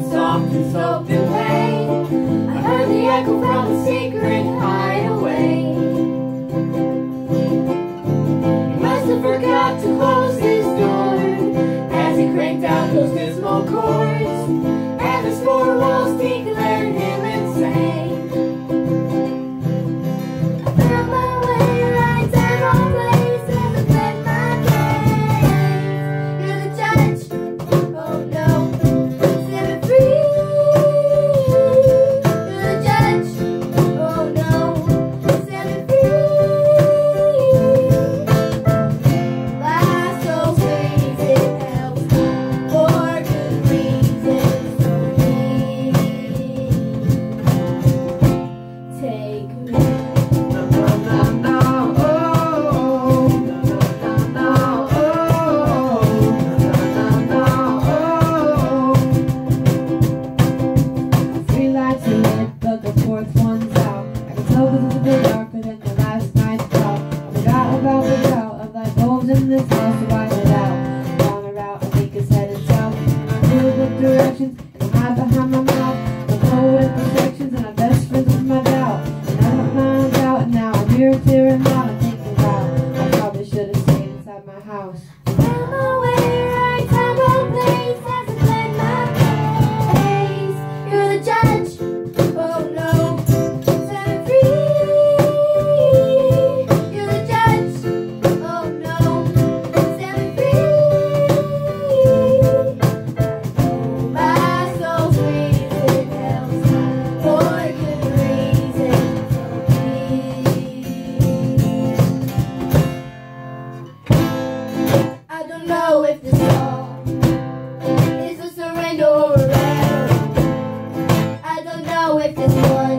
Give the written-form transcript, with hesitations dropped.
soft and soaked in pain. I heard the echo from a secret hideaway. He must have forgot to close his door as he cranked out those dismal chords, and his four walls declared him insane. I found my way right down all places and fled my days. You're the judge, oh no, set me free. You're the judge, oh no, set me free. My soul's crazy, it helps for good reasons for me. Take me. Three lights are lit, but the fourth one's out. I can tell this is a bit darker than the last night's cloud. I forgot about the doubt of light bulbs in this house to ride it out. Down the route, I think it's headed south. I knew the directions, and I hide behind my mouth. The code imperfections, and I'm best friends with my doubt. And I don't mind out, and now I'm here clearing out. I'm thinking, wow, I probably should have stayed inside my house. Found my way right down all place as I fled my place. You're the judge, oh no, set me free. You're the judge, oh no, set me free. My soul's reason helps for good reasons for me. I don't know if this song is a surrender or a rebel. I don't know if this was